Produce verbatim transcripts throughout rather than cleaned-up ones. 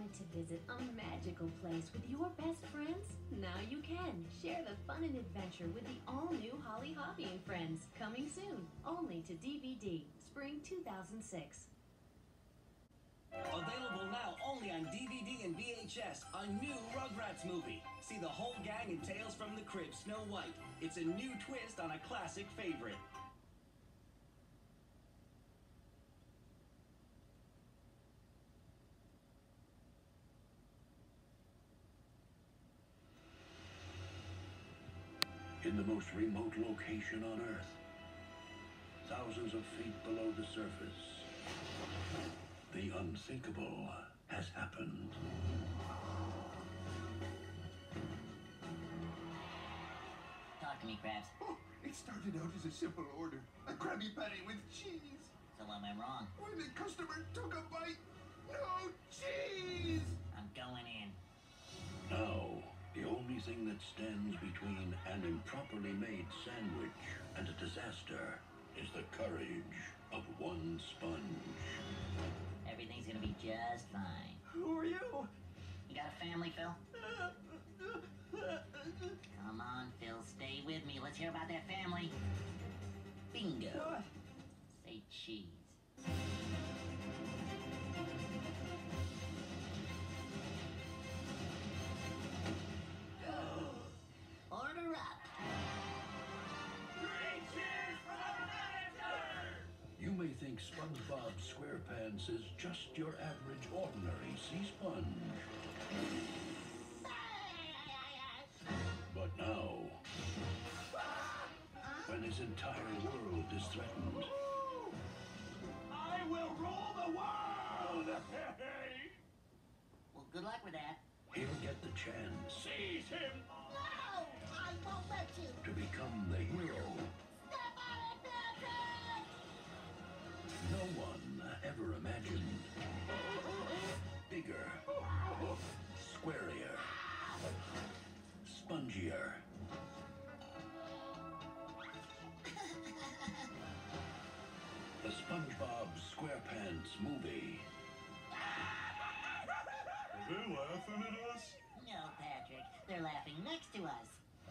wanted to visit a magical place with your best friends? Now you can. Share the fun and adventure with the all-new Holly Hoppy and Friends. Coming soon, only to D V D, spring two thousand six. Available now only on D V D and V H S, a new Rugrats movie. See the whole gang in Tales from the Crypt, Snow White. It's a new twist on a classic favorite. In the most remote location on Earth, thousands of feet below the surface, the unthinkable has happened. Talk to me, Krabs. Oh, it started out as a simple order. A Krabby Patty with cheese. So am I wrong? When the customer took a bite, no cheese! I'm going in. Now, the only thing that stands between an improperly made sandwich and a disaster is the courage of one sponge. Everything's gonna be just fine. Who are you? You got a family, Phil? Come on, Phil, stay with me. Let's hear about that family. Bingo. What? Say cheese. Order up. Three cheers for the manager! You may think SpongeBob SquarePants is just your average ordinary sea sponge. But now, when his entire world is threatened, I will rule the world! Well, good luck with that. he'll get the chance Seize him! No! I won't let you! to become the hero Step on it, Patrick! no one ever imagined. Bigger, squarier, spongier. The SpongeBob SquarePants movie. Are they laughing at us? No, Patrick. They're laughing next to us.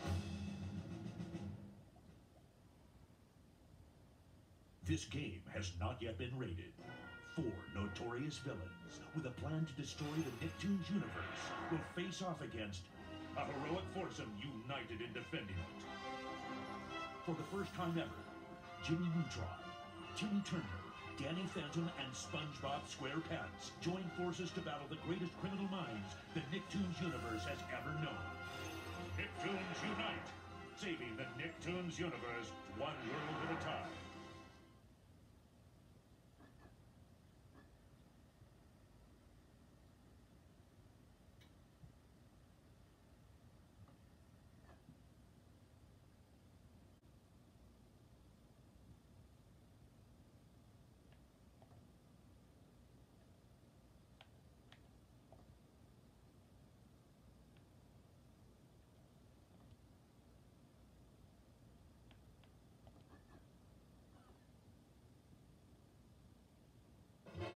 This game has not yet been rated. Four notorious villains with a plan to destroy the Nicktoons universe will face off against a heroic foursome united in defending it. For the first time ever, Jimmy Neutron, Timmy Turner, Danny Phantom, and SpongeBob SquarePants join forces to battle the greatest criminal minds the Nicktoons universe has ever known. Nicktoons Unite! Saving the Nicktoons universe one world at a time.